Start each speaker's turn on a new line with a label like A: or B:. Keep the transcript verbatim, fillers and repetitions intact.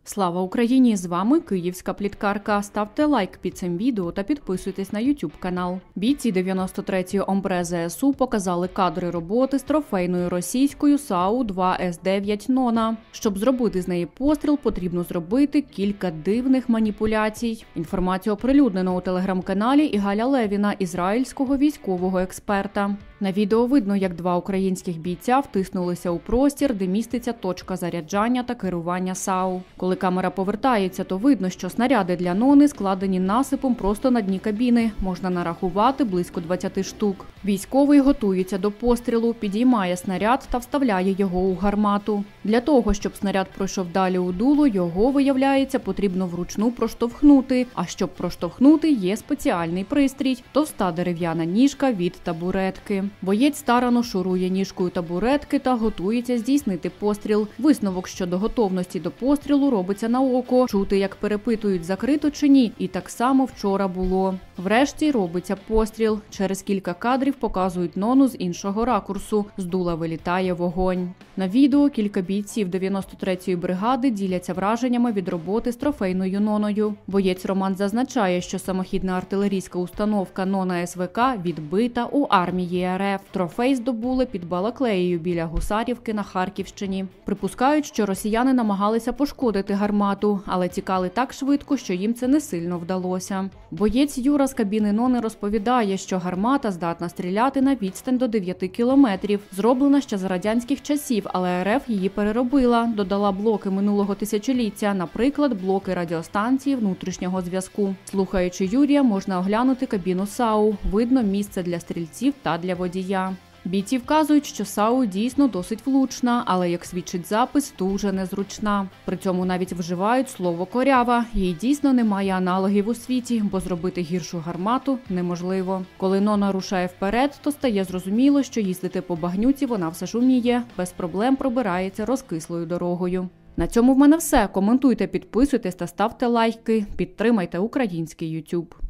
A: Слава Україні! З вами Київська пліткарка. Ставте лайк під цим відео та підписуйтесь на ютуб канал. Бійці дев'яносто третьої омбре зе ес у показали кадри роботи з трофейною російською САУ два ес дев'ять «Нона». Щоб зробити з неї постріл, потрібно зробити кілька дивних маніпуляцій. Інформацію оприлюднено у телеграм-каналі Ігаля Левіна, ізраїльського військового експерта. На відео видно, як два українських бійця втиснулися у простір, де міститься точка заряджання та керування САУ. Коли камера повертається, то видно, що снаряди для «Нони» складені насипом просто на дні кабіни. Можна нарахувати близько двадцяти штук. Військовий готується до пострілу, підіймає снаряд та вставляє його у гармату. Для того, щоб снаряд пройшов далі у дуло, його, виявляється, потрібно вручну проштовхнути. А щоб проштовхнути, є спеціальний пристрій – товста дерев'яна ніжка від табуретки. Боєць старанно шурує ніжкою табуретки та готується здійснити постріл. Висновок щодо готовності до пострілу робиться на око. Чути, як перепитують, закрито чи ні. І так само вчора було. Врешті робиться постріл. Через кілька кадрів показують «Нону» з іншого ракурсу. З дула вилітає вогонь. На відео кілька бійців дев'яносто третьої бригади діляться враженнями від роботи з трофейною «Ноною». Боєць Роман зазначає, що самохідна артилерійська установка «Нона ес ве ка» відбита у армії ер еф. Трофей здобули під Балаклеєю біля Гусарівки на Харківщині. Припускають, що росіяни намагалися пошкодити гармату, але тікали так швидко, що їм це не сильно вдалося. Боєць Юра з кабіни «Нони» розповідає, що гармата здатна стріляти на відстань до дев'яти кілометрів. Зроблена ще за радянських часів, але ер еф її переробила, додала блоки минулого тисячоліття, наприклад, блоки радіостанції внутрішнього зв'язку. Слухаючи Юрія, можна оглянути кабіну САУ. Видно місце для стрільців та для водія. Бійці вказують, що САУ дійсно досить влучна, але, як свідчить запис, дуже незручна. При цьому навіть вживають слово «корява». Їй дійсно немає аналогів у світі, бо зробити гіршу гармату неможливо. Коли «Нона» рушає вперед, то стає зрозуміло, що їздити по багнюці вона все ж уміє, без проблем пробирається розкислою дорогою. На цьому в мене все. Коментуйте, підписуйтесь та ставте лайки. Підтримайте український ютуб.